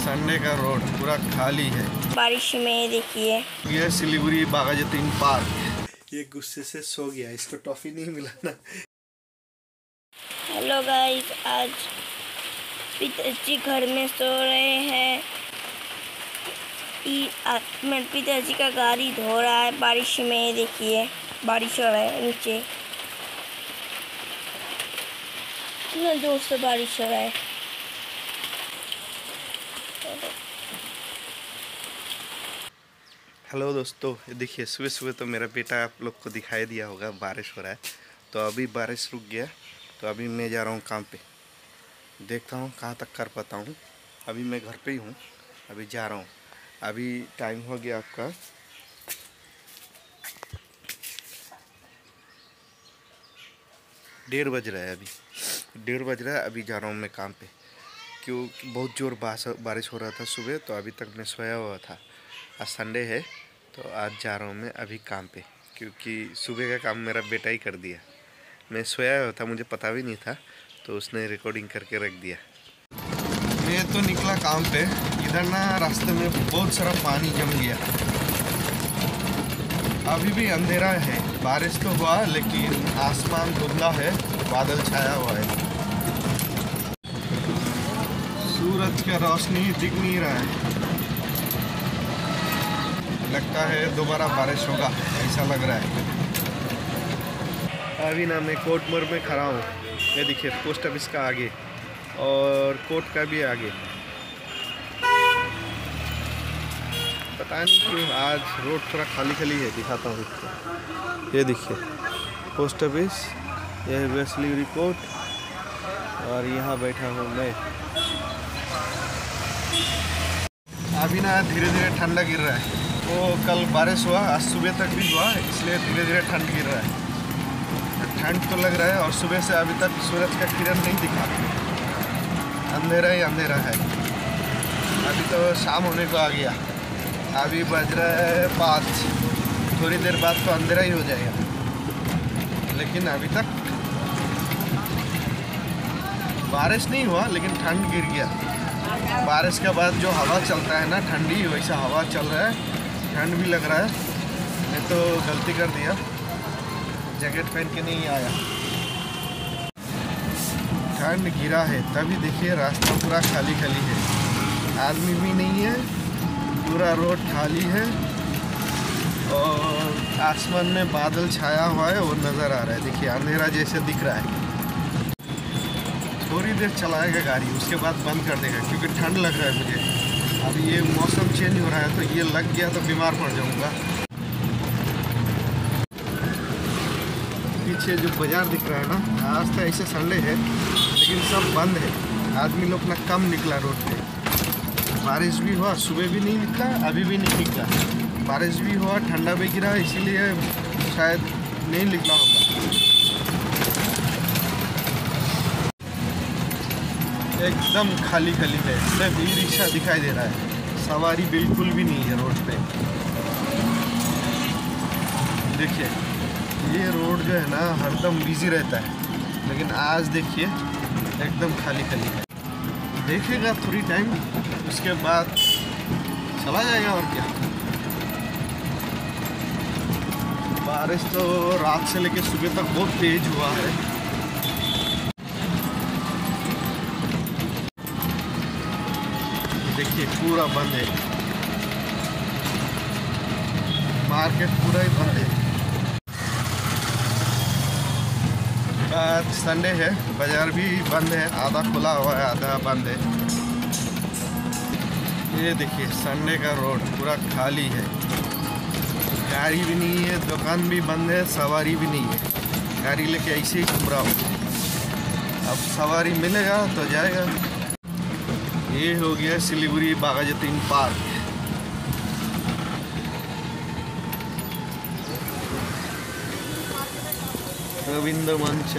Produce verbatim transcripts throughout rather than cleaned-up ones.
Sunday का road पूरा खाली है बारिश में। देखिए ये सिलीगुड़ी बागाजतीन पार्क। ये गुस्से से सो गया, इसको टॉफी नहीं मिला ना। हेलो गाइस, आज पिताजी घर में सो रहे हैं। मैं पिताजी का गाड़ी धो रहा है बारिश में। देखिए बारिश हो रहा है नीचे, इतना जोर से बारिश हो रहा है। हेलो दोस्तों, देखिए सुबह सुबह तो मेरा बेटा आप लोग को दिखाई दिया होगा बारिश हो रहा है। तो अभी बारिश रुक गया, तो अभी मैं जा रहा हूँ काम पे। देखता हूँ कहाँ तक कर पाता हूँ। अभी मैं घर पे ही हूँ, अभी जा रहा हूँ। अभी टाइम हो गया आपका डेढ़ बज रहा है। अभी डेढ़ बज रहा है, अभी जा रहा हूँ मैं काम पे। क्योंकि बहुत जोर बारिश हो रहा था सुबह, तो अभी तक मैं सोया हुआ था। आज संडे है तो आज जा रहा हूँ मैं अभी काम पे, क्योंकि सुबह का काम मेरा बेटा ही कर दिया। मैं सोया हुआ था, मुझे पता भी नहीं था, तो उसने रिकॉर्डिंग करके रख दिया। मैं तो निकला काम पे, इधर ना रास्ते में बहुत सारा पानी जम गया। अभी भी अंधेरा है, बारिश तो हुआ लेकिन आसमान धुंधला है, बादल छाया हुआ है। सूरज का रोशनी दिख नहीं रहा है। लगता है दोबारा बारिश होगा, ऐसा लग रहा है। अभी ना मैं कोर्ट मोड़ में खड़ा हूँ। ये देखिए पोस्ट ऑफिस का आगे और कोर्ट का भी आगे। पता नहीं क्यों आज रोड थोड़ा खाली खाली है। दिखाता हूँ इसको। ये देखिए पोस्ट ऑफिस, यह है सिलीगुड़ी कोर्ट, और यहाँ बैठा हूँ मैं। अभी ना धीरे धीरे ठंडा गिर रहा है। वो कल बारिश हुआ, आज सुबह तक भी हुआ, इसलिए धीरे धीरे ठंड गिर रहा है। ठंड तो लग रहा है, और सुबह से अभी तक सूरज का किरण नहीं दिखा, अंधेरा ही अंधेरा है। अभी तो शाम होने को आ गया, अभी बज रहा है पाँच। थोड़ी देर बाद तो अंधेरा ही हो जाएगा, लेकिन अभी तक बारिश नहीं हुआ, लेकिन ठंड गिर गया। बारिश के बाद जो हवा चलता है ना ठंडी, वैसा हवा चल रहा है, ठंड भी लग रहा है। मैं तो गलती कर दिया, जैकेट पहन के नहीं आया। ठंड गिरा है तभी देखिए रास्ता पूरा खाली खाली है, आदमी भी नहीं है, पूरा रोड खाली है, और आसमान में बादल छाया हुआ है, वो नज़र आ रहा है। देखिए अंधेरा जैसे दिख रहा है। थोड़ी देर चलाएगा गाड़ी, उसके बाद बंद कर देगा, क्योंकि ठंड लग रहा है मुझे। अब ये मौसम चेंज हो रहा है, तो ये लग गया तो बीमार पड़ जाऊंगा। पीछे जो बाजार दिख रहा है ना, आज तो ऐसे संडे है लेकिन सब बंद है। आदमी लोग ना कम निकला रोड पे। बारिश भी हुआ, सुबह भी नहीं निकला, अभी भी नहीं निकला। बारिश भी हुआ, ठंडा भी गिरा, इसीलिए शायद नहीं निकला होगा। एकदम खाली खाली है, सिर्फ ई रिक्शा दिखाई दे रहा है, सवारी बिल्कुल भी नहीं है रोड पे। देखिए ये रोड जो है ना हरदम बिजी रहता है, लेकिन आज देखिए एकदम खाली खाली है। देखेगा थोड़ी टाइम, उसके बाद चला जाएगा, और क्या। बारिश तो रात से लेकर सुबह तक बहुत तेज हुआ है। देखिए पूरा बंद है, मार्केट पूरा ही बंद है। आज संडे है, बाजार भी बंद है, आधा खुला हुआ है, आधा बंद है। ये देखिए संडे का रोड पूरा खाली है, गाड़ी भी नहीं है, दुकान भी बंद है, सवारी भी नहीं है। गाड़ी लेके ऐसे ही घूम रहा हूँ। अब सवारी मिलेगा तो जाएगा। ये हो गया सिलीगुड़ी बागाजतीन पार्क। रविंद्र मंच।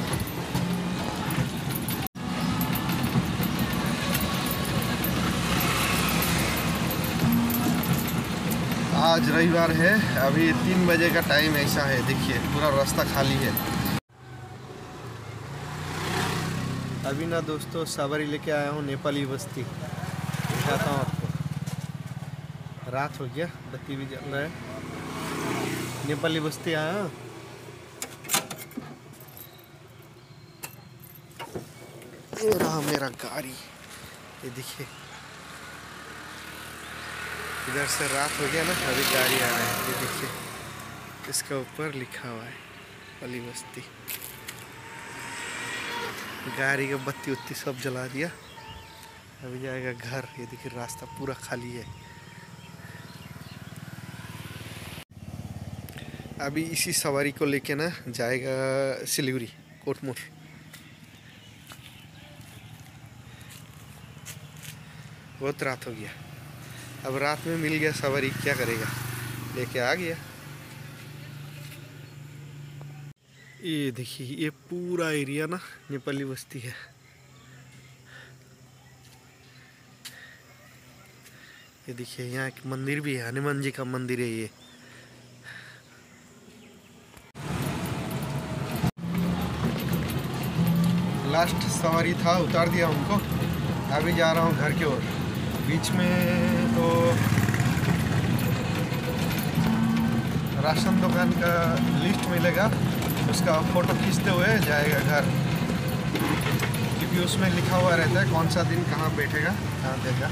आज रविवार है, अभी तीन बजे का टाइम ऐसा है। देखिए पूरा रास्ता खाली है। अभी ना दोस्तों सवारी लेके आया हूँ नेपाली बस्ती। दिखाता हूँ आपको। रात हो गया, बत्ती भी जल रहा है। नेपाली बस्ती आया। ये रहा मेरा गाड़ी, ये देखिए। इधर से रात हो गया ना, अभी गाड़ी आ रहा है। ये देखिए, इसका ऊपर लिखा हुआ है नेपाली बस्ती। गाड़ी का बत्ती उत्ती सब जला दिया। अभी जाएगा घर। ये देखिए रास्ता पूरा खाली है। अभी इसी सवारी को लेके ना जाएगा सिलीगुड़ी, कोटमोर। बहुत रात हो गया। अब रात में मिल गया सवारी, क्या करेगा, लेके आ गया। ये देखिए, ये पूरा एरिया ना नेपाली बस्ती है। ये देखिए, यहाँ एक मंदिर भी है, हनुमान जी का मंदिर है ये। लास्ट सवारी था, उतार दिया उनको। अभी जा रहा हूँ घर की ओर। बीच में तो राशन दुकान का लिस्ट मिलेगा, उसका फ़ोटो खींचते हुए जाएगा घर, क्योंकि उसमें लिखा हुआ रहता है कौन सा दिन कहाँ बैठेगा, कहाँ देगा।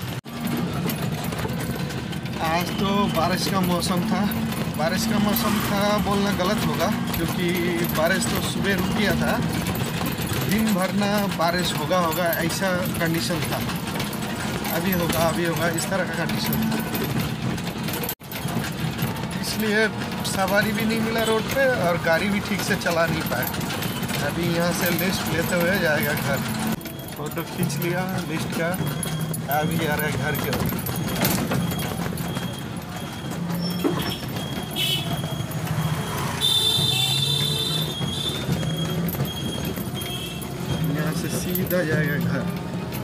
आज तो बारिश का मौसम था। बारिश का मौसम था बोलना गलत होगा, क्योंकि बारिश तो सुबह रुक गया था। दिन भर ना बारिश होगा होगा ऐसा कंडीशन था। अभी होगा अभी होगा इस तरह का कंडीशन था। इसलिए सवारी भी नहीं मिला रोड पे और गाड़ी भी ठीक से चला नहीं पाए। अभी यहाँ से लिस्ट लेते हुए जाएगा घर। फोटो खींच लिया लिस्ट का, अभी आ रहा है घर के ओर। यहाँ से सीधा जाएगा घर।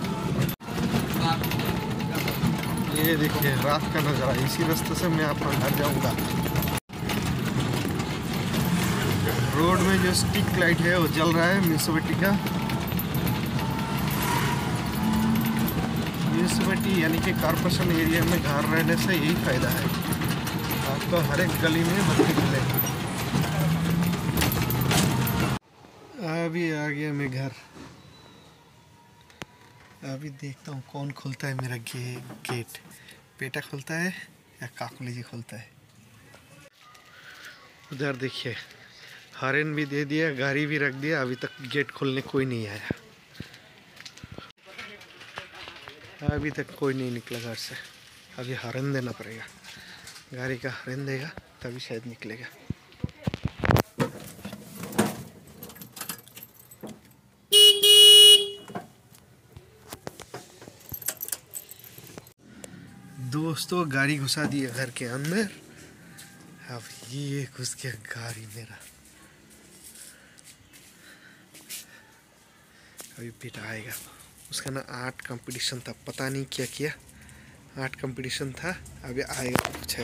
ये देखिए रात का नज़ारा। इसी रास्ते से मैं अपना घर जाऊंगा। रोड में जो स्टिक लाइट है वो जल रहा है म्यूनिसिपैलिटी का। म्यूनिसिपैलिटी यानी कि कॉर्पोरेशन एरिया में घर रहने से यही फायदा है, आपको हर एक गली में बत्ती मिलेगी। अभी आ गया मैं घर। अभी देखता हूँ कौन खोलता है मेरा गे, गेट। बेटा खोलता है या काकुली जी खोलता है। उधर देखिए, हॉर्न भी दे दिया, गाड़ी भी रख दिया, अभी तक गेट खोलने कोई नहीं आया। अभी तक कोई नहीं निकला घर से। अभी हॉर्न देना पड़ेगा, गाड़ी का हॉर्न देगा तभी शायद निकलेगा। दोस्तों गाड़ी घुसा दिया घर के अंदर। अब ये घुस गया गाड़ी मेरा। अभी बेटा आएगा। उसका ना आर्ट कंपटीशन था, पता नहीं क्या किया। आर्ट कंपटीशन था, अभी आएगा तो कुछ है।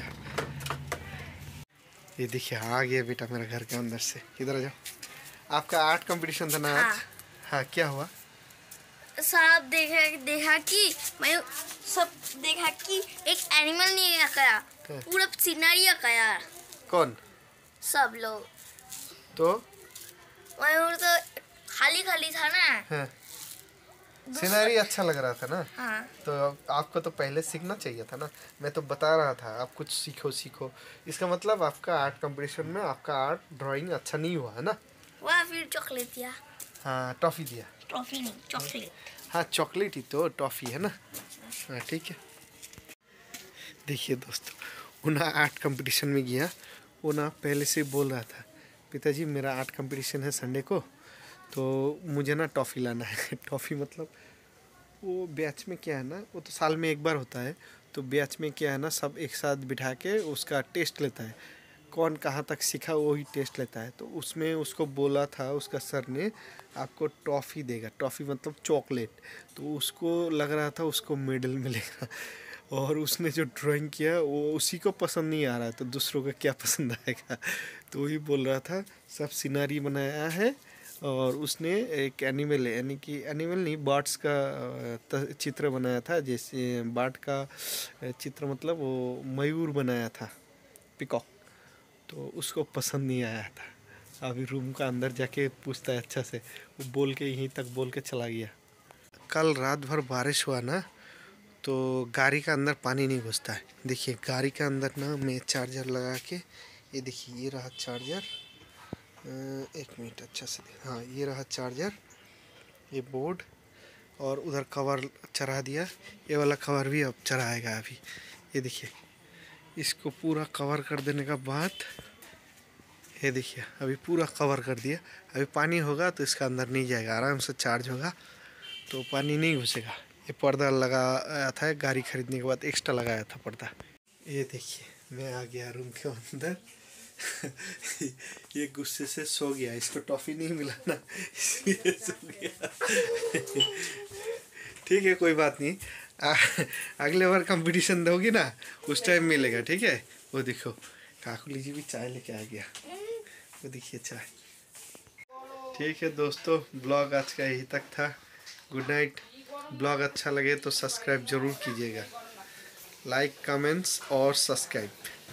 ये देखिए आ गया बेटा मेरा घर के अंदर से। इधर आ जाओ। आपका आर्ट कंपटीशन था ना आज? हाँ, हाँ क्या हुआ? साहब देखा देखा कि मैं सब देखा कि एक एनिमल नहीं आया, पूरा सीनरी आया। कौन? सब लोग। तो मैं तो खाली खाली था ना। हाँ। सीनरी अच्छा लग रहा था ना। हाँ। तो आपको तो पहले सीखना चाहिए था ना। मैं तो बता रहा था आप कुछ सीखो सीखो। इसका मतलब आपका आर्ट कंपटीशन में आपका आर्ट ड्राइंग अच्छा नहीं हुआ है ना। वह फिर चॉकलेट दिया। हाँ टॉफ़ी दिया। टॉफी नहीं, चॉकलेट। हाँ चॉकलेट ही तो टॉफ़ी है ना। हाँ ठीक है। देखिए दोस्तों, वो ना आर्ट कंपटीशन में गया। वो ना पहले से बोल रहा था, पिताजी मेरा आर्ट कंपटीशन है संडे को, तो मुझे ना टॉफ़ी लाना है। टॉफ़ी मतलब वो बैच में क्या है ना, वो तो साल में एक बार होता है। तो बैच में क्या है ना, सब एक साथ बिठा के उसका टेस्ट लेता है। कौन कहाँ तक सीखा वही टेस्ट लेता है। तो उसमें उसको बोला था उसका सर ने, आपको टॉफ़ी देगा। टॉफ़ी मतलब चॉकलेट। तो उसको लग रहा था उसको मेडल मिलेगा। और उसने जो ड्राइंग किया वो उसी को पसंद नहीं आ रहा है, तो दूसरों को क्या पसंद आएगा। तो वही बोल रहा था सब सीनरी बनाया है और उसने एक एनिमल यानी कि एनिमल नहीं बर्ड्स का अ, चित्र बनाया था। जैसे बर्ड का अ, चित्र मतलब वो मयूर बनाया था, पिकॉक। तो उसको पसंद नहीं आया था। अभी रूम का अंदर जाके पूछता है अच्छा से, वो बोल के यहीं तक बोल के चला गया। कल रात भर बारिश हुआ ना, तो गाड़ी का अंदर पानी नहीं घुसता है। देखिए गाड़ी का अंदर ना मैं चार्जर लगा के, ये देखिए ये रहा चार्जर, एक मिनट अच्छा से, हाँ ये रहा चार्जर, ये बोर्ड, और उधर कवर चढ़ा दिया। ये वाला कवर भी अब चढ़ाएगा अभी। ये देखिए इसको पूरा कवर कर देने का बाद, ये देखिए अभी पूरा कवर कर दिया। अभी पानी होगा तो इसका अंदर नहीं जाएगा, आराम से चार्ज होगा तो पानी नहीं घुसेगा। ये पर्दा लगाया था गाड़ी खरीदने के बाद, एक्स्ट्रा लगाया था पर्दा। ये देखिए मैं आ गया रूम के अंदर। ये गुस्से से सो गया, इसको टॉफ़ी नहीं मिला ना इसलिए सो गया। ठीक है कोई बात नहीं, आ, अगले बार कंपटीशन दोगी ना उस टाइम मिलेगा, ठीक है। वो देखो काकुली जी भी चाय लेके आ गया, वो देखिए चाय। ठीक है दोस्तों, ब्लॉग आज का यही तक था। Good night. ब्लॉग अच्छा लगे तो सब्सक्राइब जरूर कीजिएगा, लाइक कमेंट्स और सब्सक्राइब।